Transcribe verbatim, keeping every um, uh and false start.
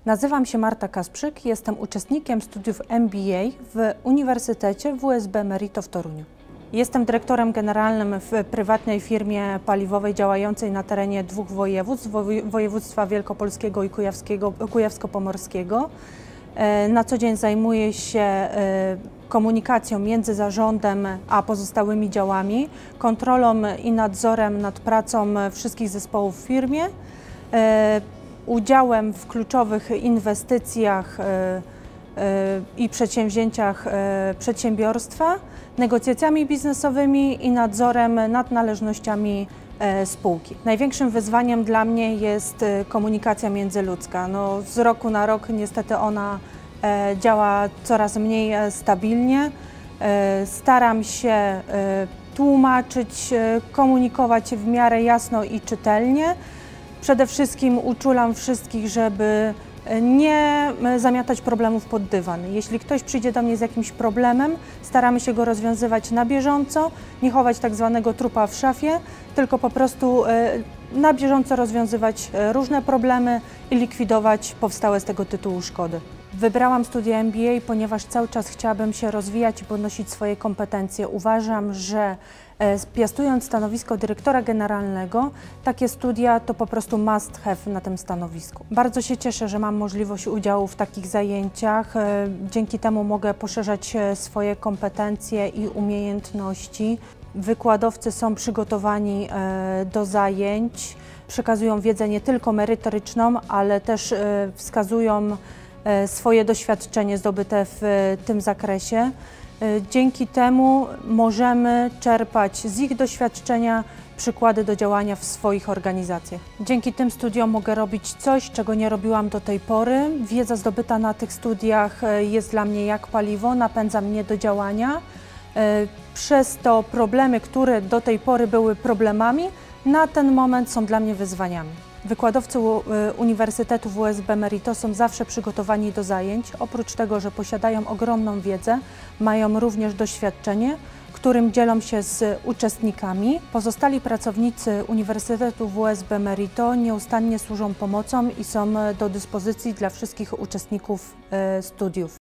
Nazywam się Marta Kasprzyk, jestem uczestnikiem studiów M B A w Uniwersytecie W S B Merito w Toruniu. Jestem dyrektorem generalnym w prywatnej firmie paliwowej działającej na terenie dwóch województw, województwa wielkopolskiego i kujawskiego, kujawsko-pomorskiego. Na co dzień zajmuję się komunikacją między zarządem a pozostałymi działami, kontrolą i nadzorem nad pracą wszystkich zespołów w firmie, udziałem w kluczowych inwestycjach i przedsięwzięciach przedsiębiorstwa, negocjacjami biznesowymi i nadzorem nad należnościami spółki. Największym wyzwaniem dla mnie jest komunikacja międzyludzka. No, z roku na rok niestety ona działa coraz mniej stabilnie. Staram się tłumaczyć, komunikować w miarę jasno i czytelnie. Przede wszystkim uczulam wszystkich, żeby nie zamiatać problemów pod dywan. Jeśli ktoś przyjdzie do mnie z jakimś problemem, staramy się go rozwiązywać na bieżąco, nie chować tak zwanego trupa w szafie, tylko po prostu na bieżąco rozwiązywać różne problemy i likwidować powstałe z tego tytułu szkody. Wybrałam studia M B A, ponieważ cały czas chciałabym się rozwijać i podnosić swoje kompetencje. Uważam, że piastując stanowisko dyrektora generalnego, takie studia to po prostu must have na tym stanowisku. Bardzo się cieszę, że mam możliwość udziału w takich zajęciach. Dzięki temu mogę poszerzać swoje kompetencje i umiejętności. Wykładowcy są przygotowani do zajęć, przekazują wiedzę nie tylko merytoryczną, ale też wskazują swoje doświadczenie zdobyte w tym zakresie. Dzięki temu możemy czerpać z ich doświadczenia przykłady do działania w swoich organizacjach. Dzięki tym studiom mogę robić coś, czego nie robiłam do tej pory. Wiedza zdobyta na tych studiach jest dla mnie jak paliwo, napędza mnie do działania. Przez to problemy, które do tej pory były problemami, na ten moment są dla mnie wyzwaniami. Wykładowcy Uniwersytetu W S B Merito są zawsze przygotowani do zajęć. Oprócz tego, że posiadają ogromną wiedzę, mają również doświadczenie, którym dzielą się z uczestnikami. Pozostali pracownicy Uniwersytetu W S B Merito nieustannie służą pomocą i są do dyspozycji dla wszystkich uczestników studiów.